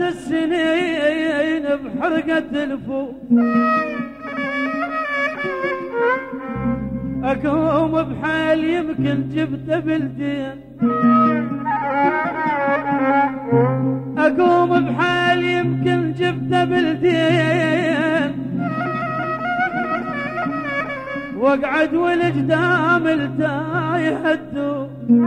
السنين بحرقة الفوق، أقوم بحال يمكن جبته بالدين، أقوم بحال يمكن جبته بالدين، واقعد والجدام التايه الدوب.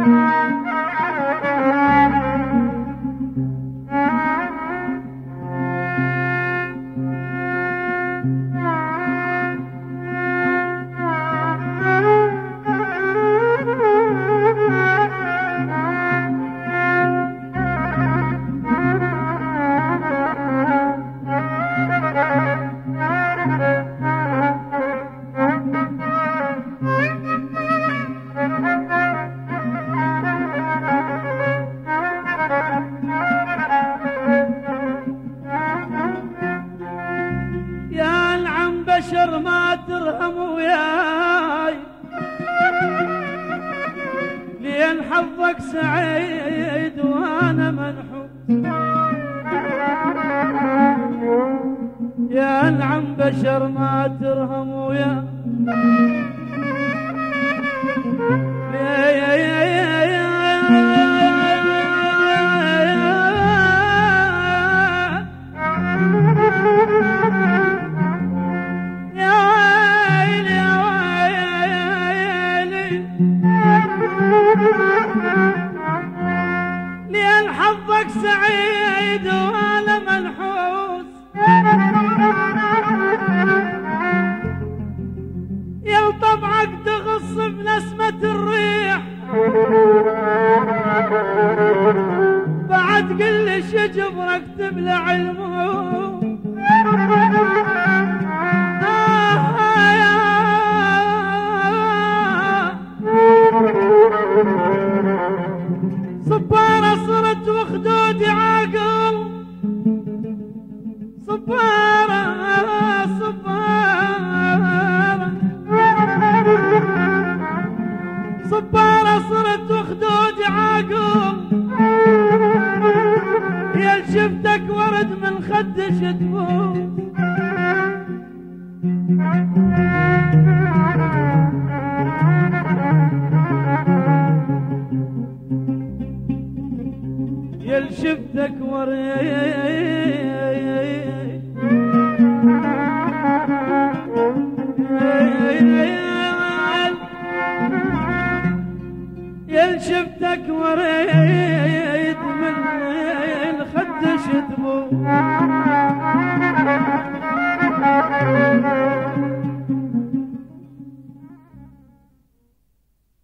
بشر ما ترهم وياي، لين حظك سعيد وانا منحوس. يا العم بشر ما ترهم وياي، لين حظك سعيد وانا منحوس. يا طبعك تغص بنسمة الريح، بعد قل شجبرك تبلع الموت. صبارة صرت وخدودي عاقل، صبارة صبارة صبارة صرت وخدودي عاقل. يا شفتك ورد من خدش تفوت. يل شفتك يل شفتك وريد من الخدش تبو.